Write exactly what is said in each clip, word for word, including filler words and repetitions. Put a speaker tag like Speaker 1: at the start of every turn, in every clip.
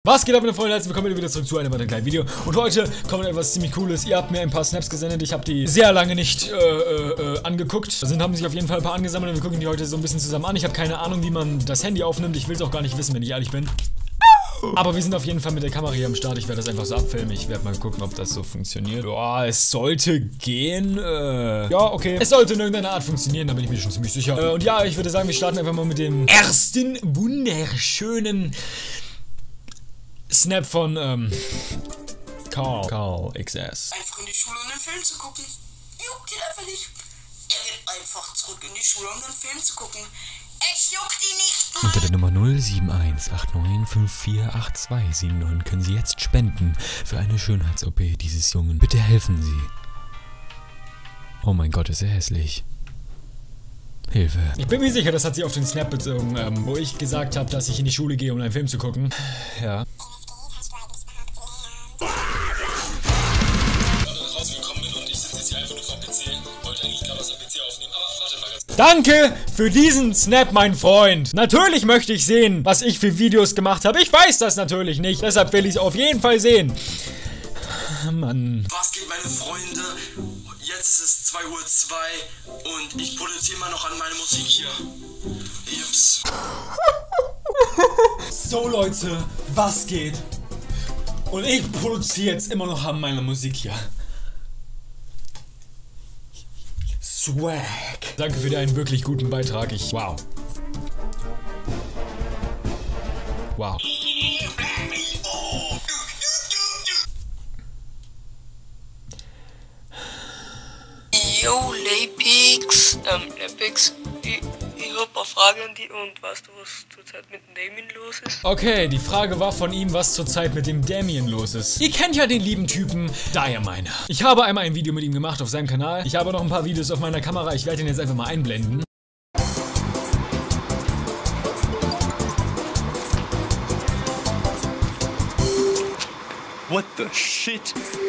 Speaker 1: Was geht ab, meine Freunde? Herzlich willkommen wieder zurück zu einem weiteren kleinen Video. Und heute kommt etwas ziemlich Cooles. Ihr habt mir ein paar Snaps gesendet. Ich habe die sehr lange nicht äh, äh, angeguckt. Da sind, haben sich auf jeden Fall ein paar angesammelt und wir gucken die heute so ein bisschen zusammen an. Ich habe keine Ahnung, wie man das Handy aufnimmt. Ich will es auch gar nicht wissen, wenn ich ehrlich bin. Aber wir sind auf jeden Fall mit der Kamera hier am Start. Ich werde das einfach so abfilmen. Ich werde mal gucken, ob das so funktioniert. Ja, es sollte gehen. Äh, ja, okay. Es sollte in irgendeiner Art funktionieren, da bin ich mir schon ziemlich sicher. Äh, und ja, ich würde sagen, wir starten einfach mal mit dem ersten wunderschönen Snap von, ähm, Carl. Carl X S.
Speaker 2: Einfach in die Schule, um einen Film zu gucken. Juckt ihn einfach nicht. Er geht einfach zurück in die Schule, um einen Film zu gucken. Es juckt ihn nicht mal.
Speaker 1: Unter der Nummer null sieben eins acht neun fünf vier acht zwei sieben neun können Sie jetzt spenden für eine Schönheits-O P dieses Jungen. Bitte helfen Sie. Oh mein Gott, ist er hässlich. Hilfe. Ich bin mir sicher, das hat sie auf den Snap bezogen, ähm, wo ich gesagt habe, dass ich in die Schule gehe, um einen Film zu gucken. Ja. Danke für diesen Snap, mein Freund. Natürlich möchte ich sehen, was ich für Videos gemacht habe. Ich weiß das natürlich nicht. Deshalb will ich es auf jeden Fall sehen. Mann.
Speaker 2: Was geht, meine Freunde? Jetzt ist es zwei Uhr zwei und ich produziere immer noch an meine Musik hier. Jups.
Speaker 1: So, Leute, was geht? Und ich produziere jetzt immer noch an meiner Musik hier. Swag. Danke für deinen wirklich guten Beitrag. Ich. Wow. Wow.
Speaker 3: Yo, Lepix, ähm, Lepix, ich, ich hab ein paar Fragen an die und weißt du, was zurzeit mit Damien los ist?
Speaker 1: Okay, die Frage war von ihm, was zurzeit mit dem Damien los ist. Ihr kennt ja den lieben Typen, daher meiner. Ich habe einmal ein Video mit ihm gemacht auf seinem Kanal. Ich habe noch ein paar Videos auf meiner Kamera, ich werde ihn jetzt einfach mal einblenden.
Speaker 4: What the shit?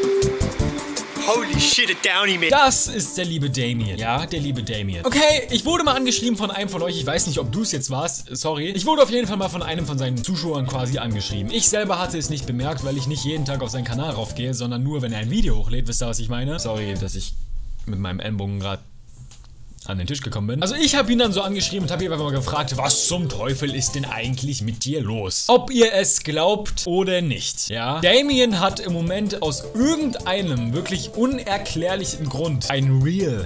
Speaker 4: Holy shit, a Downy man.
Speaker 1: Das ist der liebe Damien. Ja, der liebe Damien. Okay, ich wurde mal angeschrieben von einem von euch. Ich weiß nicht, ob du es jetzt warst. Sorry. Ich wurde auf jeden Fall mal von einem von seinen Zuschauern quasi angeschrieben. Ich selber hatte es nicht bemerkt, weil ich nicht jeden Tag auf seinen Kanal raufgehe, sondern nur, wenn er ein Video hochlädt. Wisst ihr, was ich meine? Sorry, dass ich mit meinem Ellenbogen gerade an den Tisch gekommen bin. Also ich habe ihn dann so angeschrieben und habe ihn einfach mal gefragt, was zum Teufel ist denn eigentlich mit dir los? Ob ihr es glaubt oder nicht, ja? Damien hat im Moment aus irgendeinem wirklich unerklärlichen Grund ein Reel.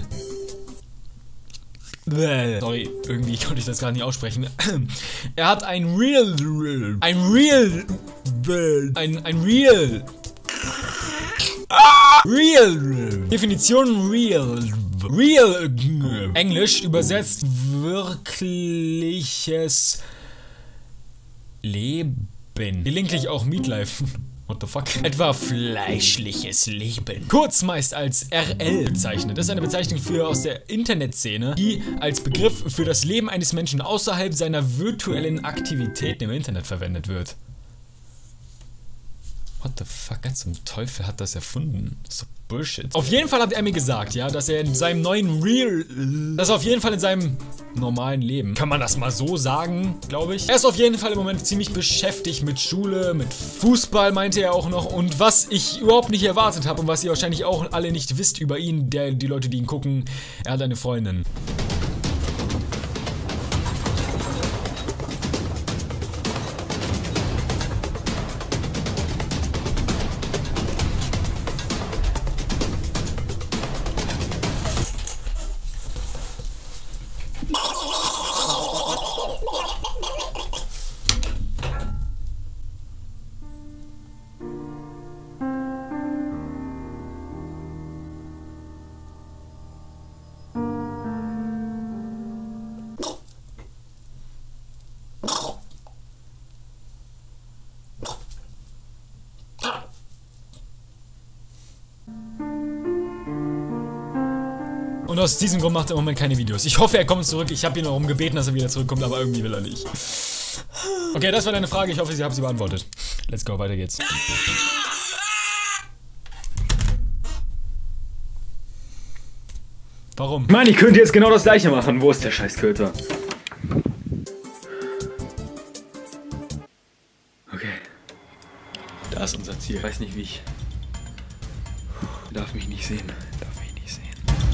Speaker 1: Sorry, irgendwie konnte ich das gar nicht aussprechen. Er hat ein Reel, ein Reel, ein, ein Reel. Real. Definition real. Real. Englisch übersetzt wirkliches Leben. Gelegentlich auch Meatlife. What the fuck? Etwa fleischliches Leben. Kurz meist als R L bezeichnet. Das ist eine Bezeichnung für aus der Internetszene, die als Begriff für das Leben eines Menschen außerhalb seiner virtuellen Aktivitäten im Internet verwendet wird. What the fuck, wer zum Teufel hat das erfunden? Das ist so Bullshit. Auf jeden Fall hat er mir gesagt, ja, dass er in seinem neuen Real, das auf jeden Fall in seinem normalen Leben, kann man das mal so sagen, glaube ich. Er ist auf jeden Fall im Moment ziemlich beschäftigt mit Schule, mit Fußball, meinte er auch noch. Und was ich überhaupt nicht erwartet habe und was ihr wahrscheinlich auch alle nicht wisst über ihn, der, die Leute, die ihn gucken, er hat eine Freundin. Und aus diesem Grund macht er im Moment keine Videos. Ich hoffe, er kommt zurück. Ich habe ihn darum gebeten, dass er wieder zurückkommt, aber irgendwie will er nicht. Okay, das war deine Frage. Ich hoffe, ich habe sie beantwortet. Let's go, weiter geht's. Warum?
Speaker 5: Mann, ich könnte jetzt genau das gleiche machen. Wo ist der Scheißköter? Okay.
Speaker 1: Da ist unser Ziel.
Speaker 5: Ich weiß nicht, wie ich... Er darf mich nicht sehen. Er darf mich nicht sehen.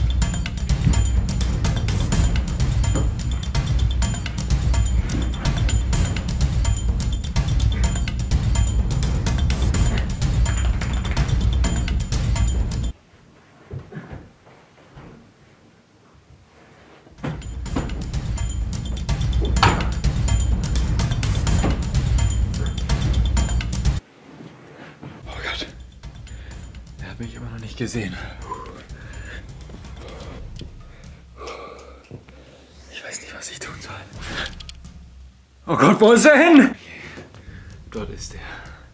Speaker 5: Habe ich aber noch nicht gesehen. Ich weiß nicht, was ich tun soll. Oh Gott, wo ist er hin? Dort ist er.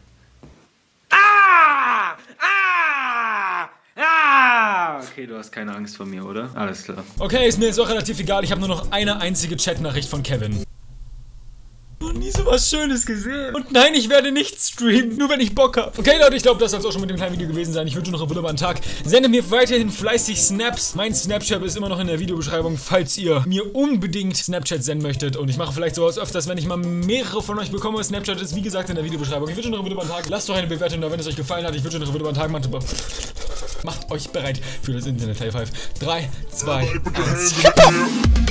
Speaker 5: Ah! Ah! Ah! Okay, du hast keine Angst vor mir, oder? Alles klar.
Speaker 1: Okay, ist mir jetzt auch relativ egal. Ich habe nur noch eine einzige Chatnachricht von Kevin. Noch nie so was Schönes gesehen. Und nein, ich werde nicht streamen, nur wenn ich Bock habe. Okay, Leute, ich glaube, das soll es auch schon mit dem kleinen Video gewesen sein. Ich wünsche noch einen wunderbaren Tag. Sendet mir weiterhin fleißig Snaps. Mein Snapchat ist immer noch in der Videobeschreibung, falls ihr mir unbedingt Snapchat senden möchtet. Und ich mache vielleicht sowas öfters, wenn ich mal mehrere von euch bekomme. Snapchat ist, wie gesagt, in der Videobeschreibung. Ich wünsche noch einen wunderbaren Tag. Lasst doch eine Bewertung da, wenn es euch gefallen hat. Ich wünsche noch einen wunderbaren Tag. Macht euch bereit für das Internet. High Five. drei, zwei, eins.